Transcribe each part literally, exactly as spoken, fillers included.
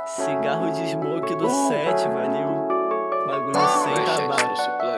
Cigarro de smoke do set, valeu. Bagulho sem tabaco,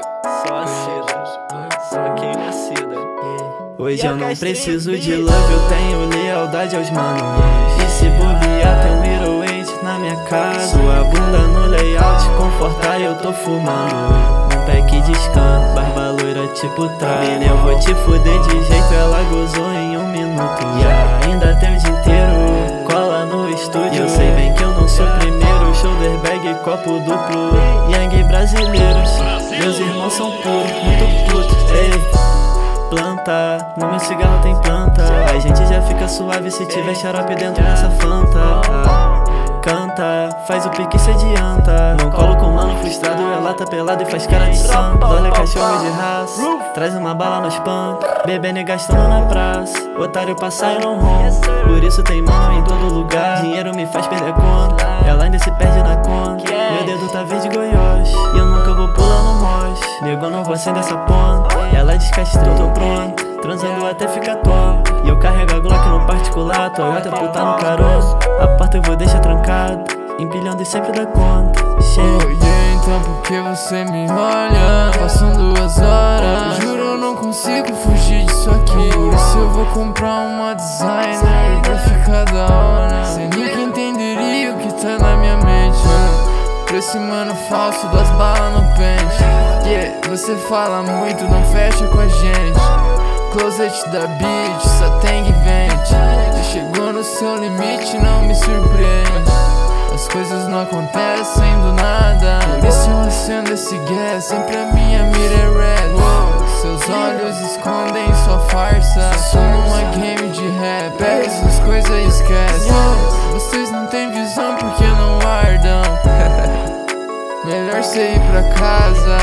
só a seda, só queima a seda. Hoje eu não preciso de love, eu tenho lealdade aos manos. E se bobear tem um zero oito na minha casa. Sua bunda no layout, confortar eu tô fumando um pack de scan, barba loira tipo trás. Menina, eu vou te fuder de jeito, ela gozou em um minuto. E ainda tem o dia inteiro, cola no estúdio. Eu sei bem que eu não sou primeiro, shoulder bag, copo duplo. Yang brasileiros, meus irmãos são puros, muito putos. Ei, planta, no meu cigarro tem planta. A gente já fica suave se tiver xarope dentro dessa fanta. Canta, faz o pique e se adianta. Não colo com mano frustrado, é lata pelado e faz cara de santo. Olha cachorro de raça, traz uma bala nos pancos. Bebendo e gastando na praça, otário passar e não ronca. Por isso tem mano em todo lugar, dinheiro me faz perder conta. Ela ainda se perde na conta, meu dedo tá verde goiós. E eu nunca vou pular no mós, nego não vou acender essa ponta. Ela descastrou, tô pronto, transando até ficar tonto. E eu carrego a Glock no particular, Toyota puta no caroço. A porta eu vou deixar trancada, empilhando e sempre dá conta. Oi, então por que você me olha? Passam duas horas, juro eu não consigo fugir disso aqui. Por isso eu vou comprar uma designer pra ficar da hora. Cê nunca entenderia o que tá na minha mente. Pra esse mano falso das balas no pente. Yeah, você fala muito, não fecha com a gente. Closet da beach, só tem que vente. Já chegou no seu limite, não me surpreende. As coisas não acontecem do nada, por isso eu acendo esse gas, sempre a minha mira é red. Seus olhos escondem sua farsa, sou numa game de rap, pega essas coisas e esquece. Vocês não têm visão porque não guardam. Melhor cê ir pra casa.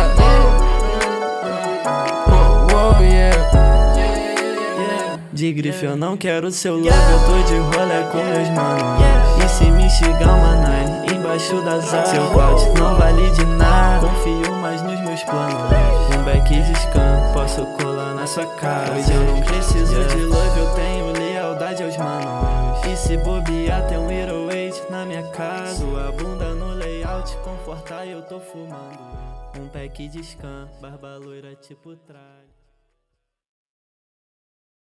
Oh, oh, yeah. De grife eu não quero seu love, eu tô de rolê com meus manos. E se me chegar uma nine embaixo das asas, seu cloud não vale de nada. Confio mais nos meus planos, um back de scan, posso colar na sua casa. Hoje eu não preciso de love, eu tenho lealdade aos manos. E se bobear tem um zero oito na minha casa. Sua bunda no layout, confortar eu tô fumando um pack de scan, barba loira tipo trás.